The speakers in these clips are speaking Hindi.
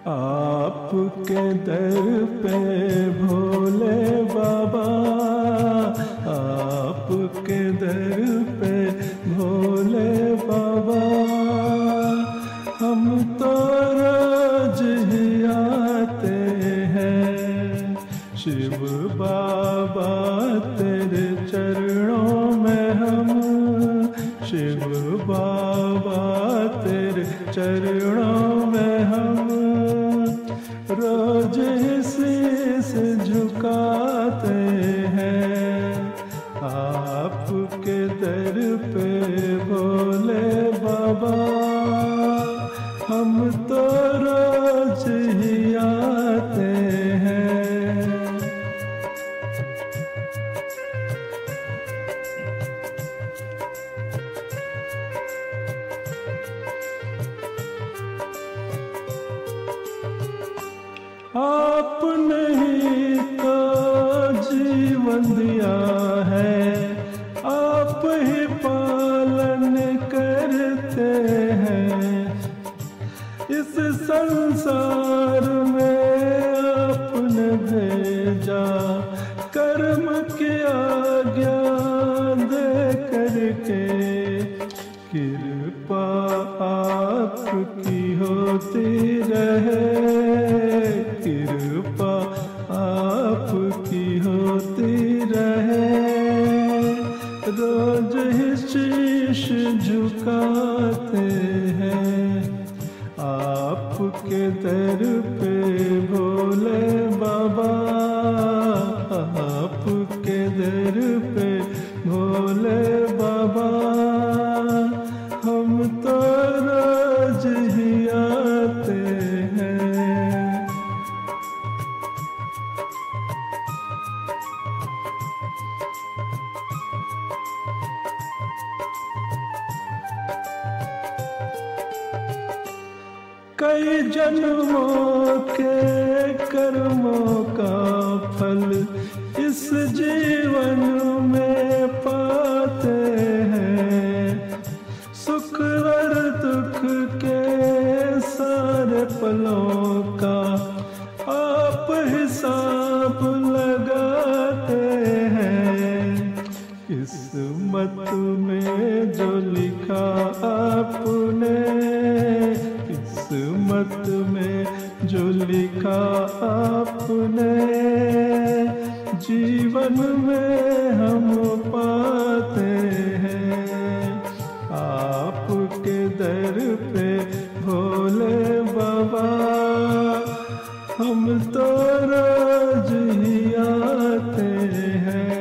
आपके दर पे भोले बाबा, आपके दर पे भोले बाबा, हम तो रोज ही आते हैं। शिव बाबा तेरे चरणों में हम, शिव बाबा तेरे चरणों में हम रोज शीश झुकाते हैं। आपके दर पे भोले बाबा, हम तो रोज ही आते हैं। आपने ही तो जीवन दिया है, आप ही पालन करते हैं। इस संसार में आपने भेजा, कर्म की आज्ञा दे करके। कृपा आपकी होती रहे, कृपा आपकी होती रहे। रोज ही शीश झुकाते हैं। आपके दर पे भोले बाबा, आपके दर पे भोले बाबा, हम तो रोज ही आते हैं। कई जन्मों के कर्मों का फल इस जीवन में पाते हैं। सुख और दुख के सारे पलों का आप हिसाब लगाते हैं। किस्मत में जो लिखा आपने, किस्मत में जो लिखा आपने, जीवन में हम पाते हैं। आपके दर पे भोले बाबा, हम तो रोज ही आते हैं।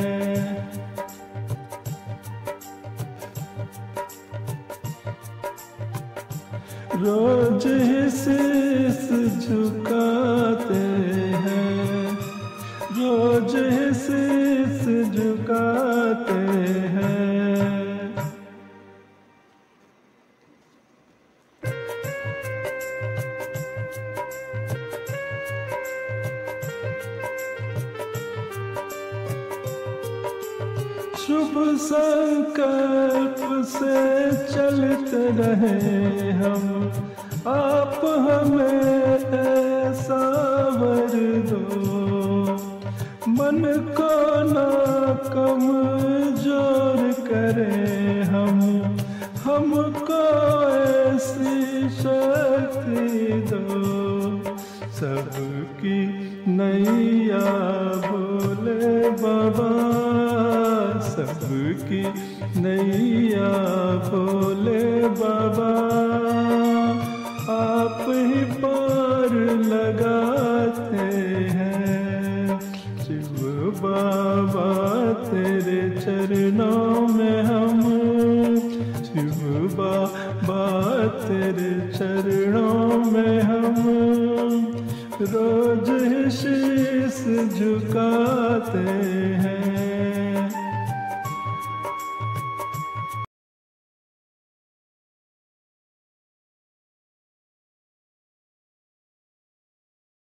रोज ही शीश झुकाते हैं, रोज ही शीश झुकाते हैं। शुभ संकल्प से चलते रहे हम, आप हमें ऐसा वर दो। मन को ना कमजोर करे हम, हमको ऐसी शक्ति दो। सबकी नैया भोले बाबा, सबकी नैया भोले बाबा, आप ही पार लगाते हैं। शिव बाबा तेरे चरणों में हम, शिव बाबा तेरे चरणों में हम रोज ही शीश झुकाते हैं।